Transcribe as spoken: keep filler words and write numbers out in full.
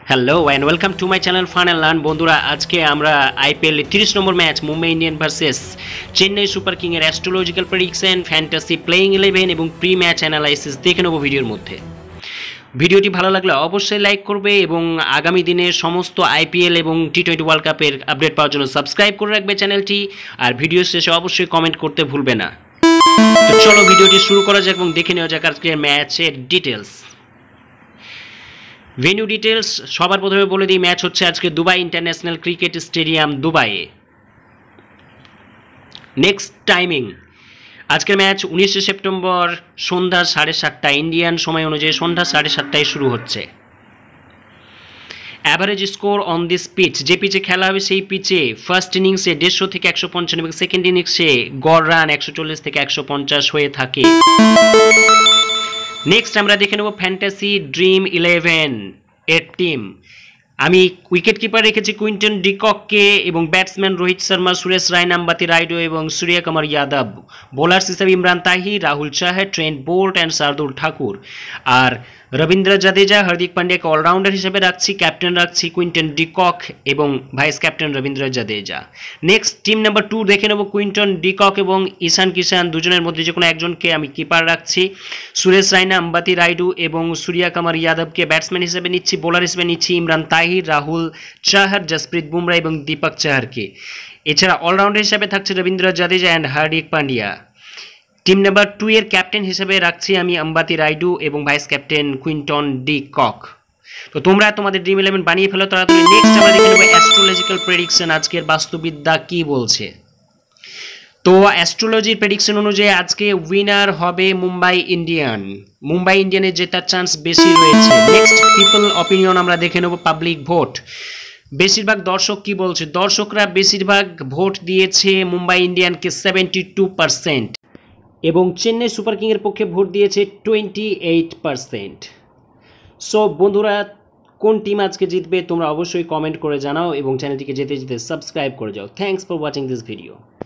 Hello and welcome to my channel fun and learn. বন্ধুরা, আজকে আমরা আইপিএল এর তিরিশ number match Mumbai Indian versus Chennai super king এর astrological prediction, fantasy playing eleven এবং প্রি ম্যাচ অ্যানালাইসিস দেখে নেব ভিডিওর মধ্যে। ভিডিওটি ভালো লাগলে অবশ্যই লাইক করবে এবং আগামী দিনের সমস্ত আইপিএল এবং টি টোয়েন্টি ওয়ার্ল্ড কাপের আপডেট পাওয়ার জন্য সাবস্ক্রাইব করে রাখবে চ্যানেলটি। আর ভিডিও শেষে অবশ্যই কমেন্ট করতে ভুলবে না। তো চলো ভিডিওটি শুরু করা যাক এবং দেখে নেওয়া যাক আজকের ম্যাচের ডিটেলস। ভেন্যু ডিটেলস সবার প্রথমে বলে দিই, ম্যাচ হচ্ছে আজকে দুবাই ইন্টারন্যাশনাল ক্রিকেট স্টেডিয়াম দুবাইয়ে। নেক্সট টাইমিং, আজকের ম্যাচ উনিশে সেপ্টেম্বর সন্ধ্যা সাড়ে সাতটায় ইন্ডিয়ান সময় অনুযায়ী সন্ধ্যা সাড়ে সাতটায় শুরু হচ্ছে। Average score on this pitch, যে পিচে খেলা হবে সেই পিচে ফার্স্ট ইনিংসে দেড়শো থেকে একশো পঞ্চান্ন এবং সেকেন্ড ইনিংসে গড় রান একশো চল্লিশ থেকে একশো পঞ্চাশ হয়ে থাকে। নেক্সট আমরা দেখে নেব ফ্যান্টাসি ড্রিম ইলেভেন এর টিম। আমি উইকেট কিপার রেখেছি কুইন্টন ডিকককে এবং ব্যাটসম্যান রোহিত শর্মা, সুরেশ রায়না, আম্বাতি রায়ডু এবং সূর্যকুমার যাদব। বোলার্স হিসেবে Imran Tahir, Rahul Chahar, Trent Boult and Shardul Thakur. আর রবীন্দ্র জাদেজা, হার্দিক পান্ডিয়াকে অলরাউন্ডার হিসেবে রাখছি। ক্যাপ্টেন রাখছি কুইন্টন ডিকক এবং vice captain Ravindra Jadeja. Next team number two দেখে নেব কুইন্টন ডিকক এবং ঈশান কিষান, দুজনের মধ্যে যে কোনো একজনকে আমি কিপার রাখছি। সুরেশ রায়না, আম্বাতি রায়ডু এবং সূর্যকুমার যাদবকে ব্যাটসম্যান হিসেবে নিচ্ছি। বোলার হিসেবে নিচ্ছি ইমরান তাহির, রাহুল চাহার, জসপ্রীত বুমরা এবং দীপক চাহারকে। এছাড়া অলরাউন্ডার হিসেবে থাকছে Ravindra Jadeja and Hardik Pandya. Team number two এর ক্যাপ্টেন হিসেবে রাখছি আমি আম্বাতি রায়ডু এবং vice captain Quinton de Kock. তো তোমরা তোমাদের ড্রিম ইলেভেন বানিয়ে ফেলো তাড়াতাড়ি। নেক্সট আমরা দেখে নেব অ্যাস্ট্রোলজিক্যাল প্রেডিকশন, আজকের বাস্তুবিদ্যা কি বলছে। তো অ্যাস্ট্রোলজির প্রেডিকশন অনুযায়ী আজকে উইনার হবে মুম্বাই ইন্ডিয়ান। মুম্বাই ইন্ডিয়ানের জেতার চান্স বেশি রয়েছে। নেক্সট পিপল অপিনিয়ন আমরা দেখে নেব, পাবলিক ভোট। বেশিরভাগ দর্শক কি বলছে, দর্শকরা বেশিরভাগ ভোট দিয়েছে মুম্বাই ইন্ডিয়ানকে সেভেন্টি টু পার্সেন্ট এবং চেন্নাই সুপার কিংয়ের পক্ষে ভোট দিয়েছে টোয়েন্টি এইট পার্সেন্ট। সো বন্ধুরা, কোন টিম আজকে জিতবে তোমরা অবশ্যই কমেন্ট করে জানাও এবং চ্যানেলটিকে যেতে যেতে সাবস্ক্রাইব করে যাও। Thanks for watching this video.